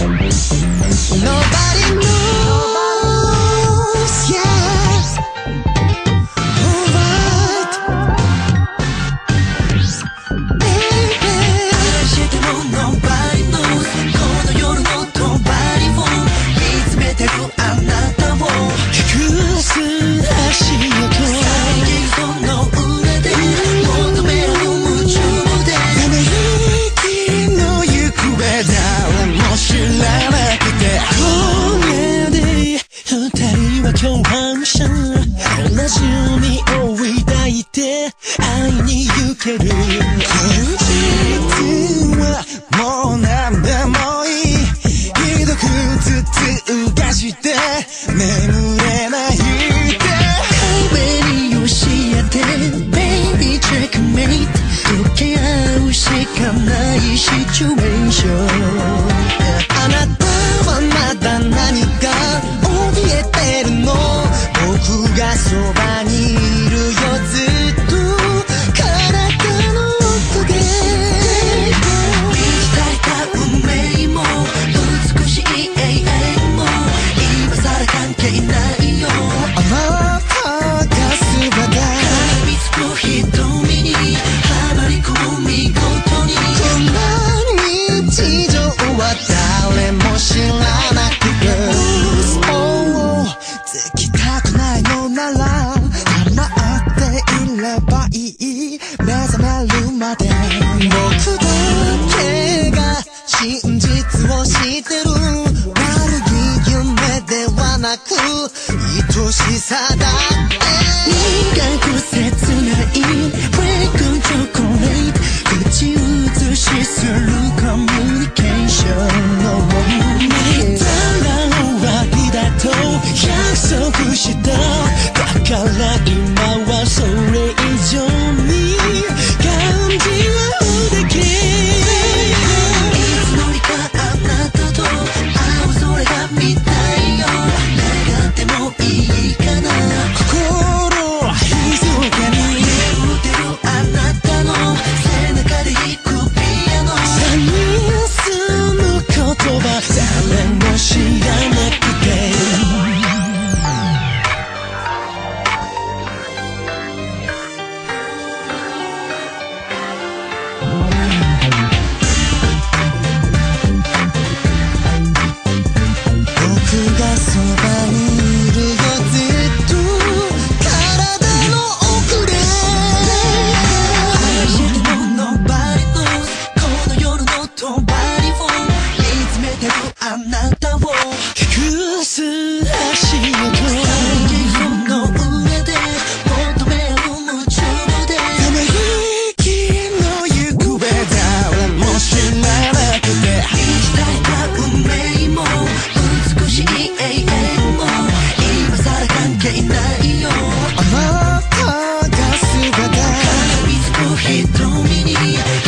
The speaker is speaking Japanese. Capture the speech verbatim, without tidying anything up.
Nobody knows, yeah. Alright, baby. しても Nobody knows この夜の帳を見つめてるあなたを隠す足音最近その裏で求める夢中でため息の行方誰も知らない今夜で二人は共犯者同じように追い抱いて会いに行ける実はもう何でもいいひどく頭痛がして眠れないで壁に押し当て Baby checkmate 溶け合うしかないシチュエーションあなたはまだ何か怯えてるの僕がそばにいるよずっと体の奥で満ち足りた運命も美しい永遠も今さら関係ないよあなたが姿絡みつく瞳にはまり込む見事にこんな日常は誰も知らなくて嘘をつきたくないのなら黙っていればいい目覚めるまで僕だけが真実を知ってる悪い夢ではなく愛しさだって苦く切ない Break on chocolate 口移しするコミュニケーションの泣いたら終わりだと約束しただから今はそれ以上に感じ合うだけいつの日かあなたと会うそれが見たいよ願ってもいいかな心静かに眠ってるあなたの背中で弾くピアノさんに住む言葉誰も知らなくて僕がそばにいるよずっと体の奥で愛しても Nobody knows この夜の帳を見つめてるあなたを隠す足音最近その上で求める夢中でため息の行方誰も知らなくて満ち足りた運命も美しい永遠も今さら関係ないよあなたが姿絡みつく瞳には